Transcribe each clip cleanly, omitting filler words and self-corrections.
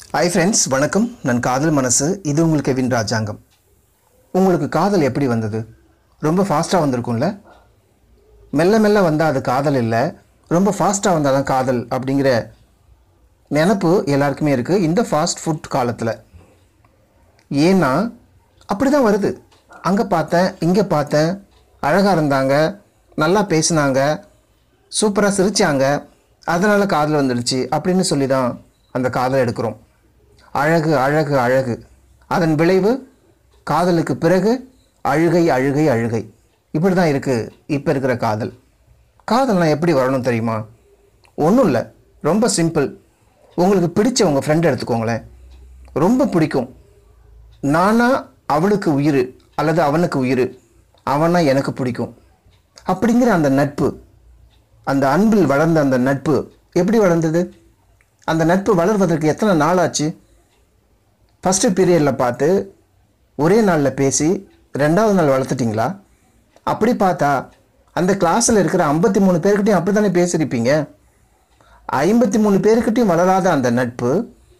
Hi friends, வணக்கம். நான் காதல் மனசு. இது உங்களுக்கு கெவின் ராஜாங்கம். உங்களுக்கு காதல் எப்படி வந்தது? ரொம்ப ஃபாஸ்ட்டாக வந்திருக்கும்ல. மெல்ல மெல்ல வந்தால் அது காதல் இல்லை, ரொம்ப ஃபாஸ்ட்டாக வந்தால் தான் காதல் அப்படிங்கிற நினப்பு எல்லாருக்குமே இருக்குது இந்த ஃபாஸ்ட் ஃபுட் காலத்தில். ஏன்னா அப்படி தான் வருது. அங்கே பார்த்தேன், இங்கே பார்த்தேன், அழகாக இருந்தாங்க, நல்லா பேசினாங்க, சூப்பராக சிரித்தாங்க, அதனால் காதல் வந்துடுச்சு அப்படின்னு சொல்லி தான் அந்த காதல் எடுக்கிறோம். அழகு அழகு அழகு, அதன் விளைவு காதலுக்கு பிறகு அழுகை அழுகை அழுகை. இப்படி தான் இருக்குது இப்போ இருக்கிற காதல். காதல்னால் எப்படி வரணும் தெரியுமா? ஒன்றும் இல்லை, ரொம்ப சிம்பிள். உங்களுக்கு பிடிச்ச உங்கள் ஃப்ரெண்ட் எடுத்துக்கோங்களேன். ரொம்ப பிடிக்கும், நானா அவளுக்கு உயிர் அல்லது அவனுக்கு உயிர், அவனா எனக்கு பிடிக்கும் அப்படிங்கிற அந்த நட்பு, அந்த அன்பில் வளர்ந்த அந்த நட்பு எப்படி வளர்ந்தது? அந்த நட்பு வளர்வதற்கு எத்தனை நாள் ஆச்சு? ஃபஸ்ட்டு பீரியடில் பார்த்து ஒரே நாளில் பேசி ரெண்டாவது நாள் வளர்த்துட்டிங்களா? அப்படி பார்த்தா அந்த கிளாஸில் இருக்கிற 53 பேர்கிட்டையும் அப்படி தானே பேசியிருப்பீங்க. 53 பேர்கிட்டையும் வளராத அந்த நட்பு,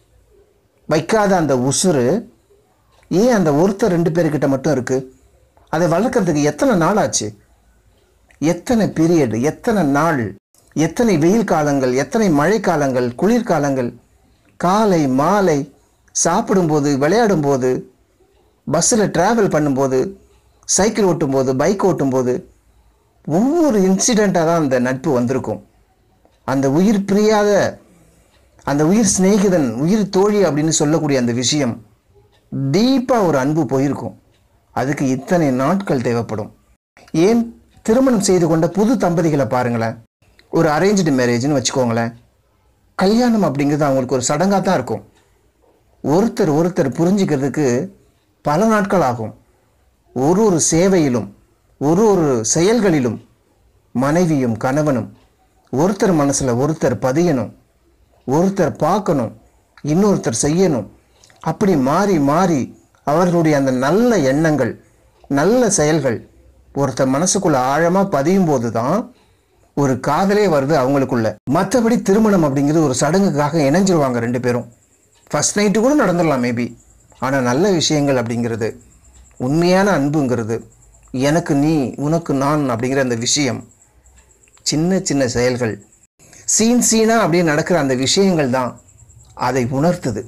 வைக்காத அந்த உசுறு, ஏன் அந்த ஒருத்தர் 2 பேர்கிட்ட மட்டும் இருக்குது? அதை வளர்க்குறதுக்கு எத்தனை நாள் ஆச்சு? எத்தனை பீரியடு, எத்தனை நாள், எத்தனை வெயில் காலங்கள், எத்தனை மழை காலங்கள், குளிர்காலங்கள், காலை மாலை, சாப்பிடும்போது, விளையாடும்போது, பஸ்ஸில் ட்ராவல் பண்ணும்போது, சைக்கிள் ஓட்டும்போது, பைக் ஓட்டும்போது, ஒவ்வொரு இன்சிடெண்ட்டாக தான் அந்த நட்பு வந்திருக்கும். அந்த உயிர் பிரியாத, அந்த உயிர் சிநேகிதன், உயிர் தோழி அப்படின்னு சொல்லக்கூடிய அந்த விஷயம் டீப்பாக ஒரு அன்பு போயிருக்கும். அதுக்கு இத்தனை நாட்கள் தேவைப்படும். ஏன் திருமணம் செய்து கொண்ட புது தம்பதிகளை பாருங்களேன். ஒரு அரேஞ்ச்டு மேரேஜ்னு வச்சுக்கோங்களேன். கல்யாணம் அப்படிங்கிறது அவங்களுக்கு ஒரு சடங்காக தான் இருக்கும். ஒருத்தர் ஒருத்தர் புரிஞ்சுக்கிறதுக்கு பல நாட்கள் ஆகும். ஒரு ஒரு சேவையிலும், ஒரு ஒரு செயல்களிலும் மனைவியும் கணவனும் ஒருத்தர் மனசில் ஒருத்தர் பதியணும், ஒருத்தர் பார்க்கணும், இன்னொருத்தர் செய்யணும். அப்படி மாறி மாறி அவர்களுடைய அந்த நல்ல எண்ணங்கள், நல்ல செயல்கள் ஒருத்தர் மனசுக்குள்ளே ஆழமாக பதியும் போது தான் ஒரு காதலே வருது அவங்களுக்குள்ள. மற்றபடி திருமணம் அப்படிங்கிறது ஒரு சடங்குக்காக இணைஞ்சிருவாங்க 2 பேரும். ஃபஸ்ட் நைட்டு கூட நடந்துடலாம் மேபி. ஆனால் நல்ல விஷயங்கள் அப்படிங்கிறது, உண்மையான அன்புங்கிறது, எனக்கு நீ உனக்கு நான் அப்படிங்கிற அந்த விஷயம், சின்ன சின்ன செயல்கள், சீனா அப்படின்னு நடக்கிற அந்த விஷயங்கள் தான் அதை உணர்த்துது.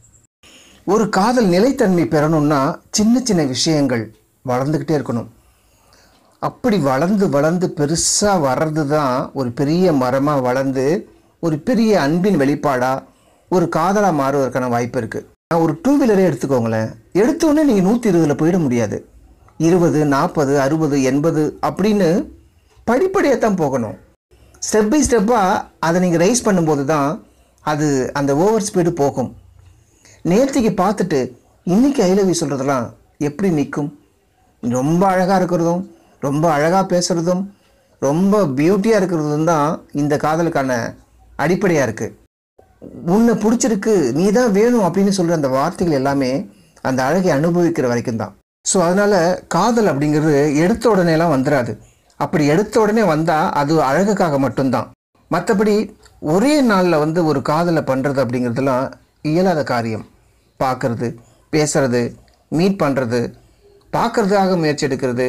ஒரு காதல் நிலைத்தன்மை பெறணும்னா சின்ன சின்ன விஷயங்கள் வளர்ந்துக்கிட்டே இருக்கணும். அப்படி வளர்ந்து வளர்ந்து பெருசாக வர்றது தான் ஒரு பெரிய மரமாக வளர்ந்து ஒரு பெரிய அன்பின் வெளிப்பாடாக ஒரு காதலாக மாறுவதற்கான வாய்ப்பு இருக்குது. ஒரு 2 வீலரே எடுத்துக்கோங்களேன். எடுத்தோடனே நீங்கள் 120 போயிட முடியாது. 20, 40, 60, 80 அப்படின்னு படிப்படியாக தான் போகணும். ஸ்டெப் பை ஸ்டெப்பாக அதை நீங்கள் ரைஸ் பண்ணும்போது தான் அது அந்த ஓவர் ஸ்பீடு போகும். நேர்த்திக்கு பார்த்துட்டு இன்றைக்கி ஐ லவ் யூ சொல்கிறதெல்லாம் எப்படி நிற்கும்? ரொம்ப அழகாக இருக்கிறதும், ரொம்ப அழகாக பேசுகிறதும், ரொம்ப பியூட்டியாக இருக்கிறதும் தான் இந்த காதலுக்கான அடிப்படையாக இருக்குது. உன்னை பிடிச்சிருக்கு, நீ தான் வேணும் அப்படின்னு சொல்கிற அந்த வார்த்தைகள் எல்லாமே அந்த அழகை அனுபவிக்கிற வரைக்கும் தான். ஸோ அதனால் காதல் அப்படிங்கிறது எடுத்த உடனேலாம் வந்துடாது. அப்படி எடுத்த உடனே வந்தால் அது அழகுக்காக மட்டும்தான். மற்றபடி ஒரே நாளில் ஒரு காதலை பண்ணுறது அப்படிங்கிறதுலாம் இயலாத காரியம். பார்க்குறது, பேசுறது, மீட் பண்ணுறது, பார்க்குறதுக்காக முயற்சி எடுக்கிறது,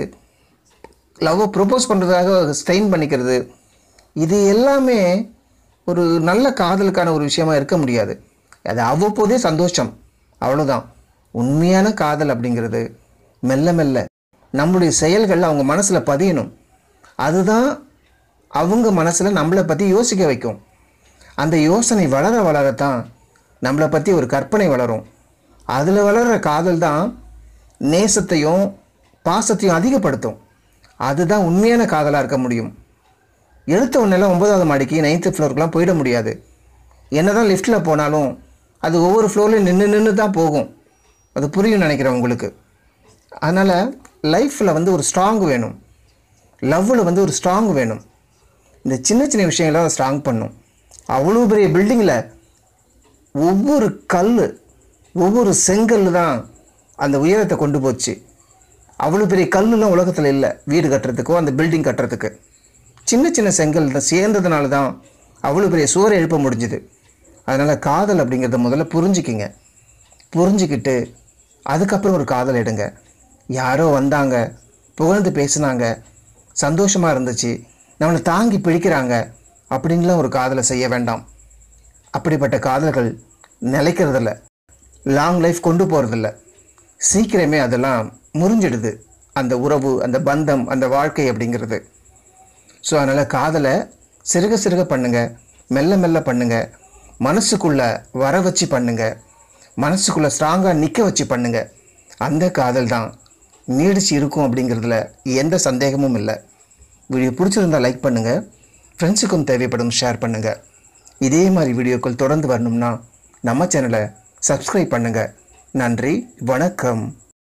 லவ்வை ப்ரொப்போஸ் பண்ணுறதுக்காக ஸ்ட்ரெயின் பண்ணிக்கிறது, இது எல்லாமே ஒரு நல்ல காதலுக்கான ஒரு விஷயமா இருக்க முடியாது. அது அவ்வப்போதே சந்தோஷம், அவ்வளோதான். உண்மையான காதல் அப்படிங்கிறது மெல்ல மெல்ல நம்மளுடைய செயல்கள் அவங்க மனசில் பதியணும். அதுதான் அவங்க மனசில் நம்மளை பற்றி யோசிக்க வைக்கும். அந்த யோசனை வளர வளரத்தான் நம்மளை பற்றி ஒரு கற்பனை வளரும். அதில் வளர்கிற காதல் தான் நேசத்தையும் பாசத்தையும் அதிகப்படுத்தும். அதுதான் உண்மையான காதலாக இருக்க முடியும். எடுத்த உடனேலாம் 9வது மாடிக்கு 9th ஃப்ளோருக்குலாம் போயிட முடியாது. என்ன தான் லிஃப்ட்டில் போனாலும் அது ஒவ்வொரு ஃப்ளோர்லையும் நின்று தான் போகும். அது புரியும் நினைக்கிறேன் உங்களுக்கு. அதனால் லைஃப்பில் ஒரு ஸ்ட்ராங் வேணும், லவ்வில் ஒரு ஸ்ட்ராங் வேணும். இந்த சின்ன சின்ன விஷயங்கள்லாம் அதை ஸ்ட்ராங் பண்ணும். அவ்வளோ பெரிய பில்டிங்கில் ஒவ்வொரு கல், ஒவ்வொரு செங்கல் தான் அந்த உயரத்தை கொண்டு போச்சு. அவ்வளோ பெரிய கல்லுலாம் உலகத்தில் இல்லை வீடு கட்டுறதுக்கோ அந்த பில்டிங் கட்டுறதுக்கு. சின்ன சின்ன செங்கல் தான் சேர்ந்ததுனால தான் அவ்வளோ பெரிய சுவரை எழுப்ப முடிஞ்சுது. அதனால் காதல் அப்படிங்கிறத முதல்ல புரிஞ்சுக்கிங்க. புரிஞ்சுக்கிட்டு அதுக்கப்புறம் ஒரு காதல் எடுங்க. யாரோ வந்தாங்க, புகழ்ந்து பேசுனாங்க, சந்தோஷமாக இருந்துச்சு, நம்மளை தாங்கி பிடிக்கிறாங்க அப்படின்லாம் ஒரு காதலை செய்ய வேண்டாம். அப்படிப்பட்ட காதல்கள் நிலைக்கிறதில்ல, லாங் லைஃப் கொண்டு போகிறதில்ல. சீக்கிரமே அதெல்லாம் முறிஞ்சிடுது, அந்த உறவு, அந்த பந்தம், அந்த வாழ்க்கை அப்படிங்கிறது. ஸோ அதனால் காதலை சிறுக சிறுக பண்ணுங்கள், மெல்ல மெல்ல பண்ணுங்கள், மனசுக்குள்ளே வர வச்சு பண்ணுங்கள், மனசுக்குள்ளே ஸ்ட்ராங்காக நிற்க வச்சு பண்ணுங்கள். அந்த காதல் தான் நீடிச்சு இருக்கும் அப்படிங்கிறதுல எந்த சந்தேகமும் இல்லை. வீடியோ பிடிச்சிருந்தால் லைக் பண்ணுங்கள், ஃப்ரெண்ட்ஸுக்கும் தேவைப்படும் ஷேர் பண்ணுங்கள். இதே மாதிரி வீடியோக்கள் தொடர்ந்து வரணும்னா நம்ம சேனலை சப்ஸ்கிரைப் பண்ணுங்கள். நன்றி, வணக்கம்.